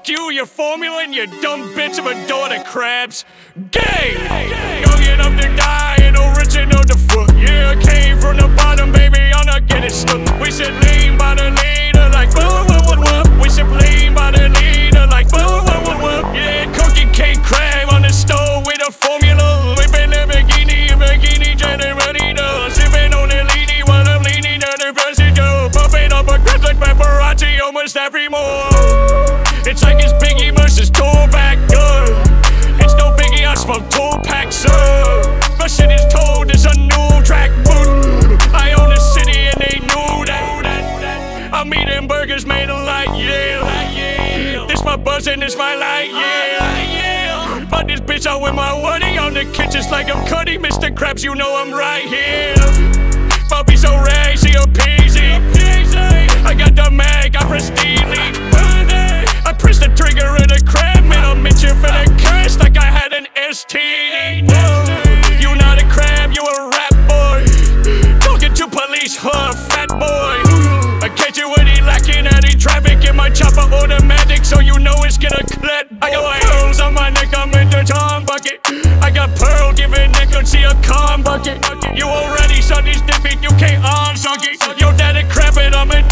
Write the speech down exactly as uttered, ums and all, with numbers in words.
Fuck you, your formula, and your dumb bitch of a daughter, Krabs. Gay! Young enough to die, and original to fuck. Yeah, I came from the bottom, baby, I'm not getting stuck. We should lean by the leader, like whoa, whoa, whoa, whoa. We should lean by the leader, like whoa, whoa, whoa, whoa. Yeah, cooking cake crab on the stove with a formula. Whipping a bikini, a bikini, generally does. Sipping on the leany while I'm leaning on the passenger. Pumping up a crust like paparazzi almost every more. It's like it's Biggie versus Tupac, uh. It's no Biggie, I smoke two packs, uh. My shit is told, it's a new track, uh. I own the city and they knew that. I'm eating burgers made of light, yeah. This my buzz and this my light, yeah. But this bitch out with my woody on the kitchens like I'm Cuddy. Mister Krabs, you know I'm right here. Puppy so rag, she a peasy. I got the mag, I press delete. I press the trigger of the crab, man, I'm itching for the curse like I had an S T D. You not a crab, you a rap boy. Talking to police, huh, fat boy. I catch you when he lacking at the traffic in my chopper automatic, so you know it's gonna clap. I got pearls on my neck, I'm in the Tom bucket. I got pearl giving neck, don't see a calm bucket. You already saw this dipping, you can't unsuck it. Yo, daddy crap it, I'm in